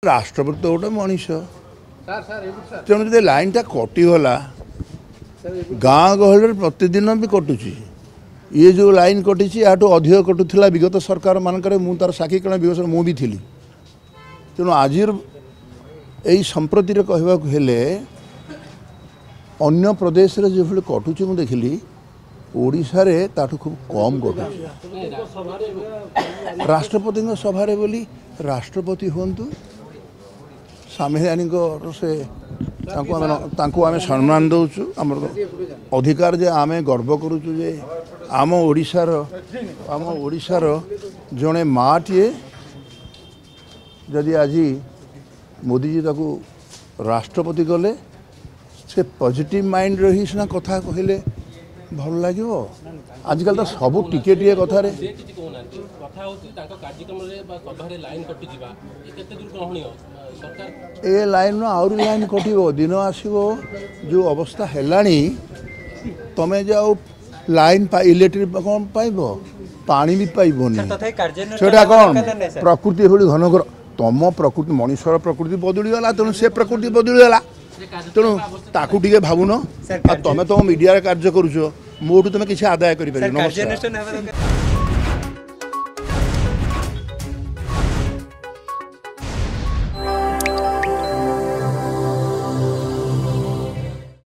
राष्ट्रपति तो गोटे मनीष तेणु जो लाइन टा कटिगला गाँ गहल प्रतिदिन भी कटुची ये जो लाइन कटी याठू अधिक कटुला विगत सरकार मानक तार साक्षी कारण विगत मुझे थी तेणु आज यही संप्रति कहवाक हेले अन्य प्रदेश जो भाई कटुची मुझे देखिली ओडिशा रे ताठू खूब कम कटुची राष्ट्रपति सभारे बोली राष्ट्रपति हूँ संविधानिक से आम सम्मान दौचु आम अधिकार जे आम गर्व करुचु जे आम ओडिशार जड़े माँटे जदि आज मोदीजी ताकू राष्ट्रपति गले से पॉजिटिव माइंड रही सीना कथा कहले भल लगे आजकल तो सब टिके टिके कथार ए लाइन आउरी लाइन कटिबो दिन आसीबो जो अवस्था हेलानी तमे जाओ लाइन इलेक्ट्रिक कौन पाइबो पानी भी पाइबोनी सेटा कौन प्रकृति भली घनघर तम प्रकृति मनुष्यर प्रकृति बदली गला तेणु से प्रकृति बदली गला तेणु ताकू टिके भावुन तमे तो मीडिया कार्य करुछ मोटू तुम किसी आदाय कर।